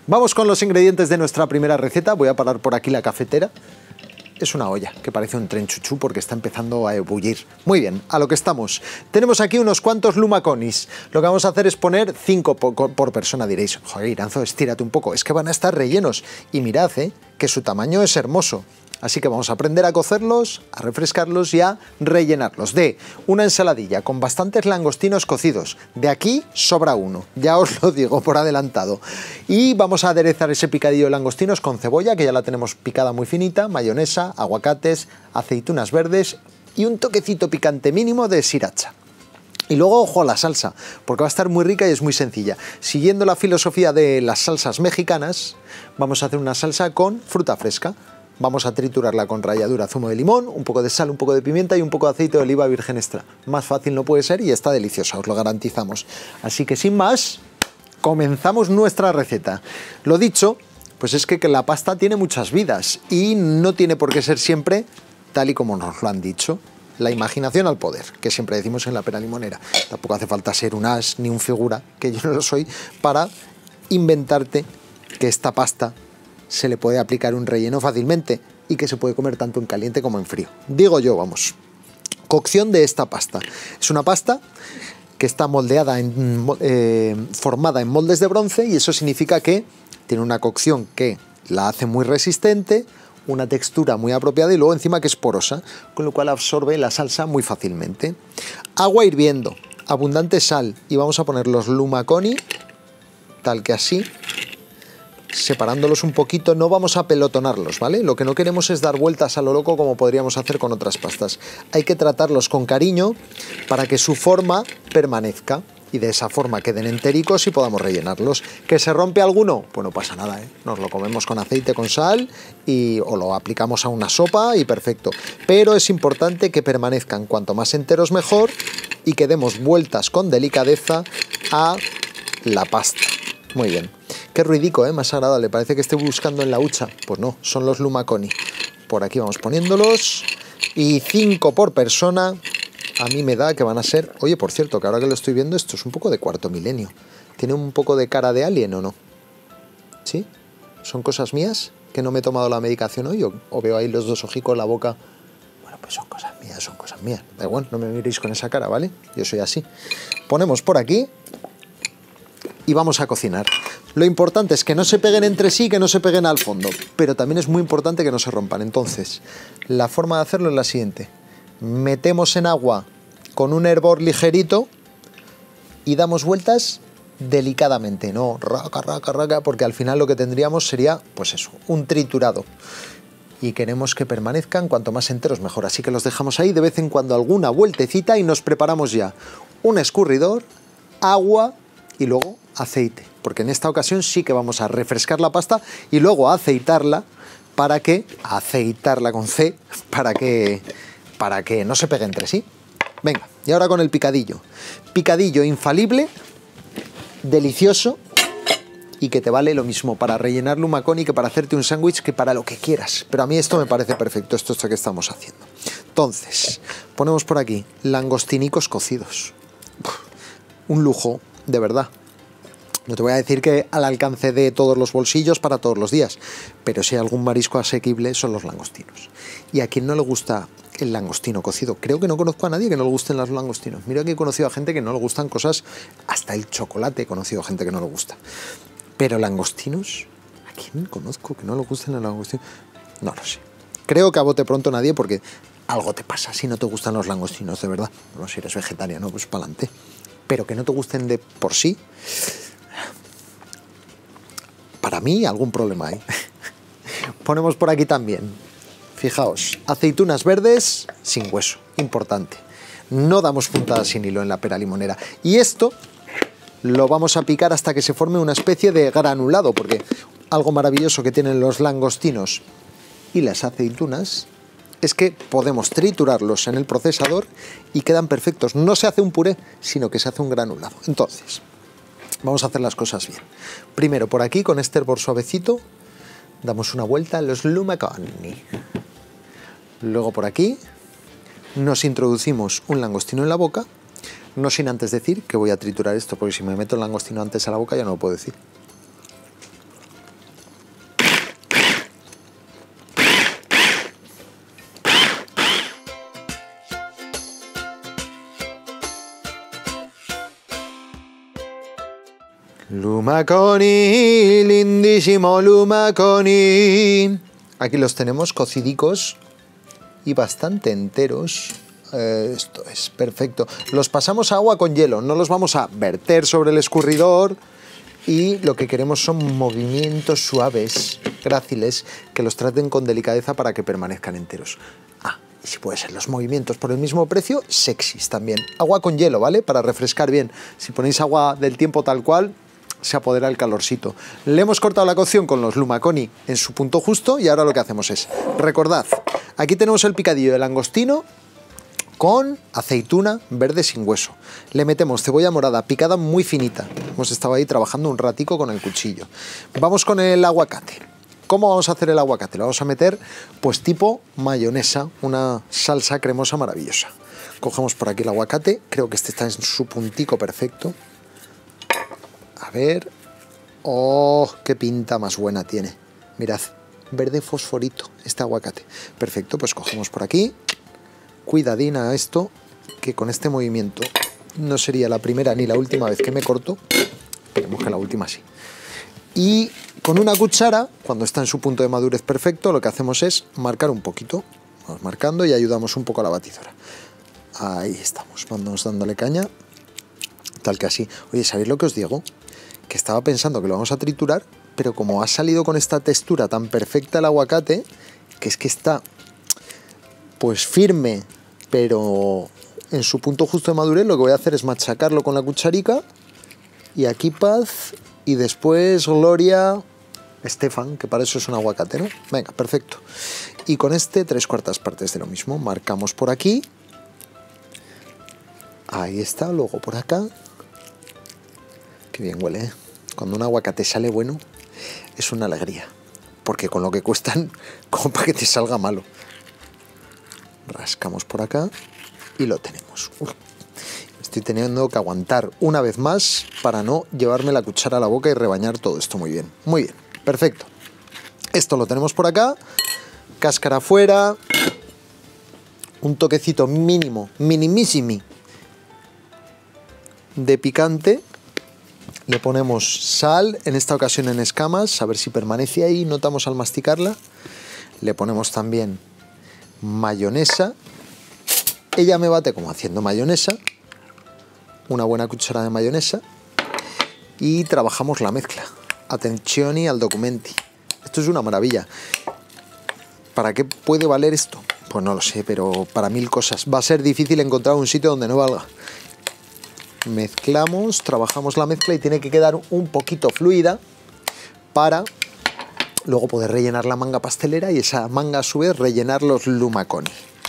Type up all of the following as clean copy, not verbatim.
Vamos con los ingredientes de nuestra primera receta. Voy a parar por aquí la cafetera. Es una olla que parece un tren chuchú porque está empezando a ebullir. Muy bien, a lo que estamos. Tenemos aquí unos cuantos lumaconis. Lo que vamos a hacer es poner 5 por persona. Diréis, joder, Iranzo, estírate un poco. Es que van a estar rellenos. Y mirad, que su tamaño es hermoso. Así que vamos a aprender a cocerlos, a refrescarlos y a rellenarlos de una ensaladilla con bastantes langostinos cocidos. De aquí sobra uno, ya os lo digo por adelantado. Y vamos a aderezar ese picadillo de langostinos con cebolla, que ya la tenemos picada muy finita, mayonesa, aguacates, aceitunas verdes y un toquecito picante mínimo de sriracha. Y luego, ojo a la salsa, porque va a estar muy rica y es muy sencilla. Siguiendo la filosofía de las salsas mexicanas, vamos a hacer una salsa con fruta fresca. Vamos a triturarla con ralladura, zumo de limón, un poco de sal, un poco de pimienta y un poco de aceite de oliva virgen extra. Más fácil no puede ser y está deliciosa, os lo garantizamos. Así que sin más, comenzamos nuestra receta. Lo dicho, pues es que la pasta tiene muchas vidas y no tiene por qué ser siempre tal y como nos lo han dicho. La imaginación al poder, que siempre decimos en la pera limonera. Tampoco hace falta ser un as ni un figura, que yo no lo soy, para inventarte que esta pasta se le puede aplicar un relleno fácilmente y que se puede comer tanto en caliente como en frío. Digo yo, vamos. Cocción de esta pasta. Es una pasta que está moldeada, formada en moldes de bronce, y eso significa que tiene una cocción que la hace muy resistente, una textura muy apropiada y luego encima que es porosa, con lo cual absorbe la salsa muy fácilmente. Agua hirviendo, abundante sal, y vamos a poner los lumaconi, tal que así, separándolos un poquito. No vamos a pelotonarlos, ¿vale? Lo que no queremos es dar vueltas a lo loco como podríamos hacer con otras pastas. Hay que tratarlos con cariño para que su forma permanezca y de esa forma queden entericos y podamos rellenarlos. ¿Que se rompe alguno? Pues no pasa nada, nos lo comemos con aceite, con sal o lo aplicamos a una sopa y perfecto. Pero es importante que permanezcan cuanto más enteros mejor y que demos vueltas con delicadeza a la pasta. Muy bien. Qué ruidico, más agradable. Parece que estoy buscando en la hucha. Pues no, son los lumaconi. Por aquí vamos poniéndolos. Y 5 por persona. A mí me da que van a ser... Oye, por cierto, que ahora que lo estoy viendo, esto es un poco de cuarto milenio. ¿Tiene un poco de cara de alien o no? ¿Sí? ¿Son cosas mías? ¿Que no me he tomado la medicación hoy? ¿O veo ahí los dos ojicos en la boca? Bueno, pues son cosas mías, son cosas mías. Da igual, no me miréis con esa cara, ¿vale? Yo soy así. Ponemos por aquí y vamos a cocinar. Lo importante es que no se peguen entre sí, que no se peguen al fondo, pero también es muy importante que no se rompan. Entonces, la forma de hacerlo es la siguiente. Metemos en agua con un hervor ligerito y damos vueltas delicadamente, no raca, raca, raca, porque al final lo que tendríamos sería, pues eso, un triturado. Y queremos que permanezcan cuanto más enteros mejor, así que los dejamos ahí de vez en cuando alguna vueltecita y nos preparamos ya un escurridor, agua y luego aceite, porque en esta ocasión sí que vamos a refrescar la pasta y luego a aceitarla con C, para que no se pegue entre sí. Venga, y ahora con el picadillo. Picadillo infalible, delicioso y que te vale lo mismo para rellenar lumaconi que para hacerte un sándwich, que para lo que quieras. Pero a mí esto me parece perfecto, esto que estamos haciendo. Entonces, ponemos por aquí langostinicos cocidos. Un lujo, de verdad. No te voy a decir que al alcance de todos los bolsillos para todos los días, pero si hay algún marisco asequible son los langostinos. Y a quien no le gusta el langostino cocido, creo que no conozco a nadie que no le gusten los langostinos. Mira que he conocido a gente que no le gustan cosas, hasta el chocolate he conocido a gente que no le gusta. Pero langostinos, ¿a quién conozco que no le gusten los langostinos? No lo sé. Creo que a bote pronto nadie, porque algo te pasa si no te gustan los langostinos, de verdad. No, si eres vegetariano, pues para adelante. Pero que no te gusten de por sí, para mí algún problema hay. Ponemos por aquí también, fijaos, aceitunas verdes sin hueso, importante. No damos puntadas sin hilo en la pera limonera. Y esto lo vamos a picar hasta que se forme una especie de granulado, porque algo maravilloso que tienen los langostinos y las aceitunas es que podemos triturarlos en el procesador y quedan perfectos. No se hace un puré, sino que se hace un granulado. Entonces, vamos a hacer las cosas bien. Primero, por aquí, con este hervor suavecito, damos una vuelta a los lumaconi. Luego por aquí nos introducimos un langostino en la boca, no sin antes decir que voy a triturar esto, porque si me meto el langostino antes a la boca ya no lo puedo decir. Lumaconi, lindísimo Lumaconi. Aquí los tenemos cocidicos y bastante enteros. Esto es perfecto. Los pasamos a agua con hielo, no los vamos a verter sobre el escurridor. Y lo que queremos son movimientos suaves, gráciles, que los traten con delicadeza para que permanezcan enteros. Y si puede ser los movimientos por el mismo precio, sexys también. Agua con hielo, ¿vale? Para refrescar bien. Si ponéis agua del tiempo tal cual, se apodera el calorcito. Le hemos cortado la cocción con los Lumaconi en su punto justo y ahora lo que hacemos es, recordad, aquí tenemos el picadillo de langostino con aceituna verde sin hueso. Le metemos cebolla morada picada muy finita. Hemos estado ahí trabajando un ratico con el cuchillo. Vamos con el aguacate. ¿Cómo vamos a hacer el aguacate? Lo vamos a meter pues tipo mayonesa, una salsa cremosa maravillosa. Cogemos por aquí el aguacate, creo que este está en su puntico perfecto. A ver, ¡oh, qué pinta más buena tiene! Mirad, verde fosforito este aguacate. Perfecto, pues cogemos por aquí. Cuidadín a esto, que con este movimiento no sería la primera ni la última vez que me corto. Esperemos que la última sí. Y con una cuchara, cuando está en su punto de madurez perfecto, lo que hacemos es marcar un poquito. Vamos marcando y ayudamos un poco a la batidora. Ahí estamos, vamos dándole caña. Tal que así. Oye, ¿sabéis lo que os digo? Que estaba pensando que lo vamos a triturar, pero como ha salido con esta textura tan perfecta el aguacate, que es que está pues firme, pero en su punto justo de madurez, lo que voy a hacer es machacarlo con la cucharica. Y aquí paz. Y después gloria, Estefan, que para eso es un aguacate, ¿no? Venga, perfecto. Y con este 3/4 partes de lo mismo. Marcamos por aquí. Ahí está, luego por acá. Qué bien huele, ¿eh? Cuando un aguacate sale bueno, es una alegría. Porque con lo que cuestan, como para que te salga malo. Rascamos por acá y lo tenemos. Estoy teniendo que aguantar una vez más para no llevarme la cuchara a la boca y rebañar todo esto muy bien. Muy bien, perfecto. Esto lo tenemos por acá. Cáscara afuera. Un toquecito mínimo, minimísimo de picante. Le ponemos sal, en esta ocasión en escamas, a ver si permanece ahí, notamos al masticarla. Le ponemos también mayonesa. Ella me bate como haciendo mayonesa. Una buena cuchara de mayonesa y trabajamos la mezcla. Attenzione al documenti. Esto es una maravilla. ¿Para qué puede valer esto? Pues no lo sé, pero para 1000 cosas. Va a ser difícil encontrar un sitio donde no valga. Mezclamos, trabajamos la mezcla y tiene que quedar un poquito fluida para luego poder rellenar la manga pastelera y esa manga a su vez rellenar los Lumaconi.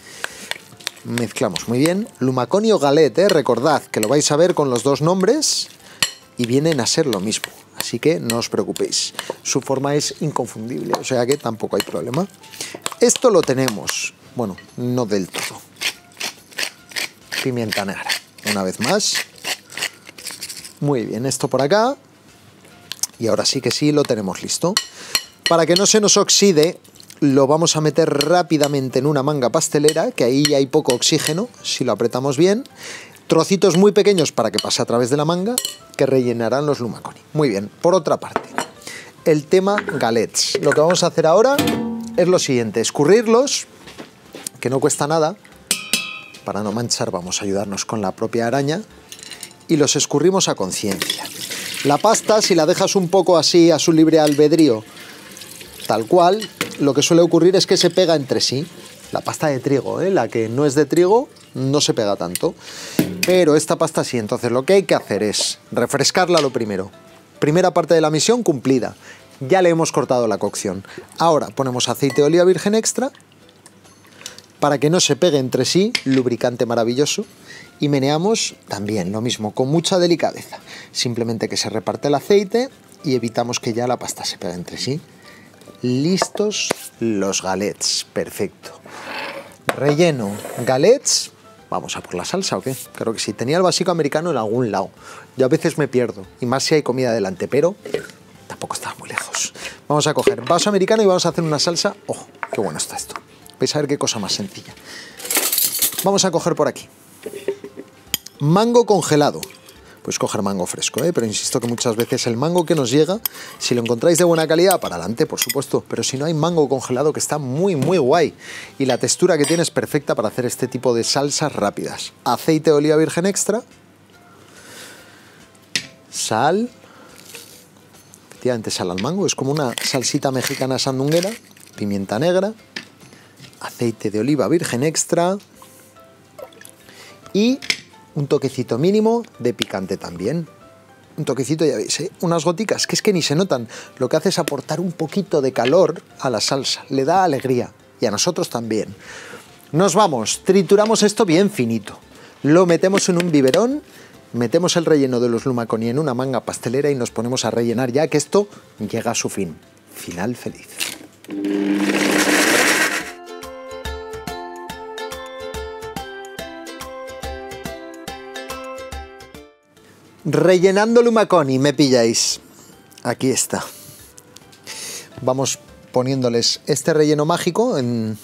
Mezclamos muy bien. Lumaconi o galette, recordad que lo vais a ver con los dos nombres y vienen a ser lo mismo. Así que no os preocupéis. Su forma es inconfundible, o sea que tampoco hay problema. Esto lo tenemos, bueno, no del todo. Pimienta negra, una vez más. Muy bien, esto por acá. Y ahora sí que sí, lo tenemos listo. Para que no se nos oxide, lo vamos a meter rápidamente en una manga pastelera, que ahí hay poco oxígeno, si lo apretamos bien. Trocitos muy pequeños para que pase a través de la manga, que rellenarán los Lumaconi. Muy bien, por otra parte, el tema galets. Lo que vamos a hacer ahora es lo siguiente, escurrirlos, que no cuesta nada. Para no manchar vamos a ayudarnos con la propia araña. Y los escurrimos a conciencia. La pasta, si la dejas un poco así a su libre albedrío, tal cual, lo que suele ocurrir es que se pega entre sí. La pasta de trigo, la que no es de trigo, no se pega tanto. Pero esta pasta sí, entonces lo que hay que hacer es refrescarla lo primero. Primera parte de la misión cumplida. Ya le hemos cortado la cocción. Ahora ponemos aceite de oliva virgen extra para que no se pegue entre sí, lubricante maravilloso. Y meneamos también lo mismo, con mucha delicadeza. Simplemente que se reparte el aceite y evitamos que ya la pasta se pegue entre sí. Listos los galets, perfecto. Relleno, galets. ¿Vamos a por la salsa o qué? Creo que sí. Tenía el básico americano en algún lado. Yo a veces me pierdo, y más si hay comida delante, pero tampoco está muy lejos. Vamos a coger vaso americano y vamos a hacer una salsa. ¡Oh, qué bueno está esto! Vais a ver qué cosa más sencilla. Vamos a coger por aquí mango congelado. pues coger mango fresco, pero insisto que muchas veces el mango que nos llega, si lo encontráis de buena calidad, para adelante, por supuesto, pero si no hay mango congelado, que está muy guay, y la textura que tiene es perfecta para hacer este tipo de salsas rápidas. Aceite de oliva virgen extra, sal, efectivamente sal al mango, es como una salsita mexicana sandunguera, pimienta negra, aceite de oliva virgen extra y un toquecito mínimo de picante también. Un toquecito, ya veis, unas goticas que es que ni se notan. Lo que hace es aportar un poquito de calor a la salsa, le da alegría y a nosotros también. Nos vamos, trituramos esto bien finito, lo metemos en un biberón, metemos el relleno de los lumaconi en una manga pastelera y nos ponemos a rellenar ya que esto llega a su fin. Final feliz. Rellenando lumaconi, me pilláis. Aquí está. Vamos poniéndoles este relleno mágico en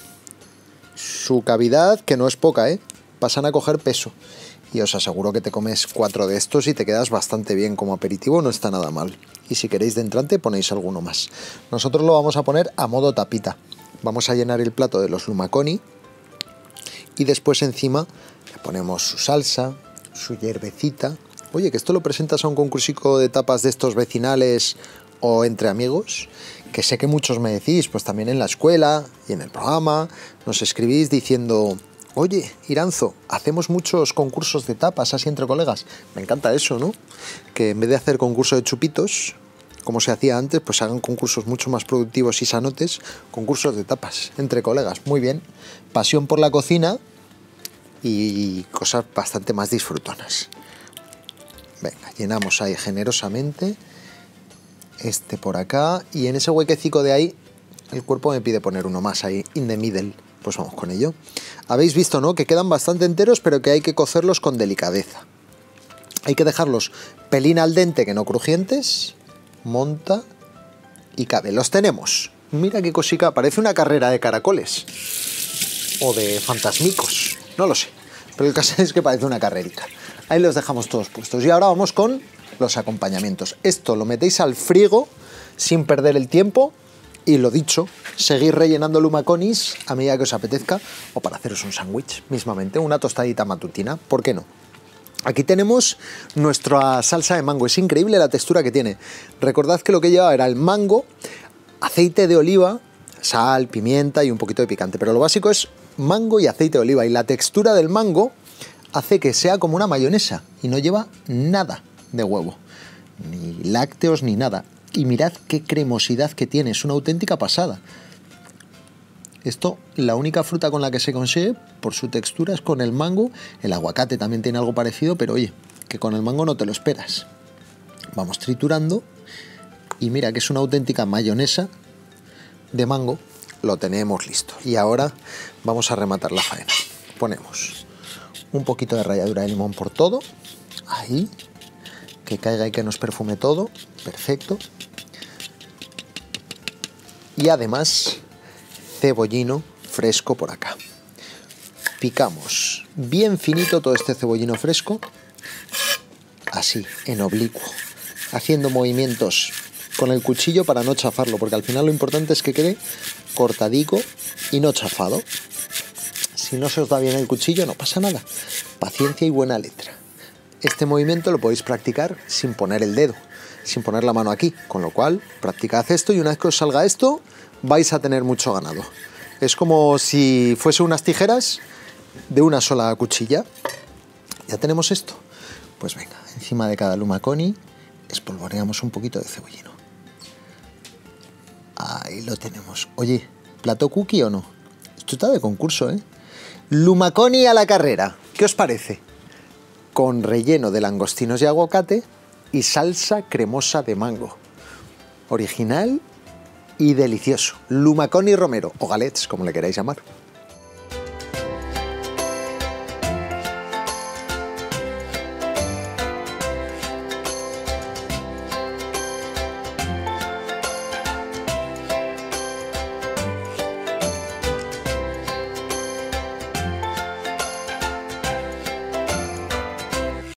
su cavidad, que no es poca, pasan a coger peso. Y os aseguro que te comes 4 de estos y te quedas bastante bien como aperitivo, no está nada mal. Y si queréis de entrante ponéis alguno más. Nosotros lo vamos a poner a modo tapita. Vamos a llenar el plato de los lumaconi y después encima le ponemos su salsa, su hierbecita. Oye, que esto lo presentas a un concursico de tapas de estos vecinales o entre amigos, que sé que muchos me decís, pues también en la escuela y en el programa, nos escribís diciendo: oye, Iranzo, hacemos muchos concursos de tapas así entre colegas. Me encanta eso, ¿no? Que en vez de hacer concurso de chupitos, como se hacía antes, pues hagan concursos mucho más productivos y sanotes, concursos de tapas entre colegas. Muy bien, pasión por la cocina y cosas bastante más disfrutonas. Venga, llenamos ahí generosamente este por acá y en ese huequecico de ahí el cuerpo me pide poner uno más ahí, in the middle. Pues vamos con ello. Habéis visto, ¿no?, que quedan bastante enteros, pero que hay que cocerlos con delicadeza. Hay que dejarlos pelín al dente, que no crujientes. Monta y cabe. Los tenemos. Mira qué cosica, parece una carrera de caracoles o de fantasmicos, no lo sé, pero el caso es que parece una carrerica. Ahí los dejamos todos puestos y ahora vamos con los acompañamientos. Esto lo metéis al frigo sin perder el tiempo y lo dicho, seguir rellenando lumaconis a medida que os apetezca o para haceros un sándwich mismamente, una tostadita matutina, ¿por qué no? Aquí tenemos nuestra salsa de mango, es increíble la textura que tiene. Recordad que lo que llevaba era el mango, aceite de oliva, sal, pimienta y un poquito de picante, pero lo básico es mango y aceite de oliva y la textura del mango hace que sea como una mayonesa y no lleva nada de huevo, ni lácteos ni nada. Y mirad qué cremosidad que tiene, es una auténtica pasada. Esto, la única fruta con la que se consigue por su textura es con el mango. El aguacate también tiene algo parecido, pero oye, que con el mango no te lo esperas. Vamos triturando y mira que es una auténtica mayonesa de mango. Lo tenemos listo. Y ahora vamos a rematar la faena. Ponemos un poquito de ralladura de limón por todo. Ahí. Que caiga y que nos perfume todo. Perfecto. Y además cebollino fresco por acá. Picamos bien finito todo este cebollino fresco, así, en oblicuo, haciendo movimientos con el cuchillo para no chafarlo, porque al final lo importante es que quede cortadico y no chafado. Si no se os da bien el cuchillo no pasa nada, paciencia y buena letra. Este movimiento lo podéis practicar sin poner el dedo, sin poner la mano aquí, con lo cual practicad esto y una vez que os salga esto vais a tener mucho ganado. Es como si fuese unas tijeras de una sola cuchilla. Ya tenemos esto. Pues venga, encima de cada lumaconi espolvoreamos un poquito de cebollino. Ahí lo tenemos. Oye, ¿plato cookie o no? Esto está de concurso, ¿eh? Lumaconi a la carrera. ¿Qué os parece? Con relleno de langostinos y aguacate y salsa cremosa de mango. Original y delicioso. Lumaconi romero, o galets, como le queráis llamar.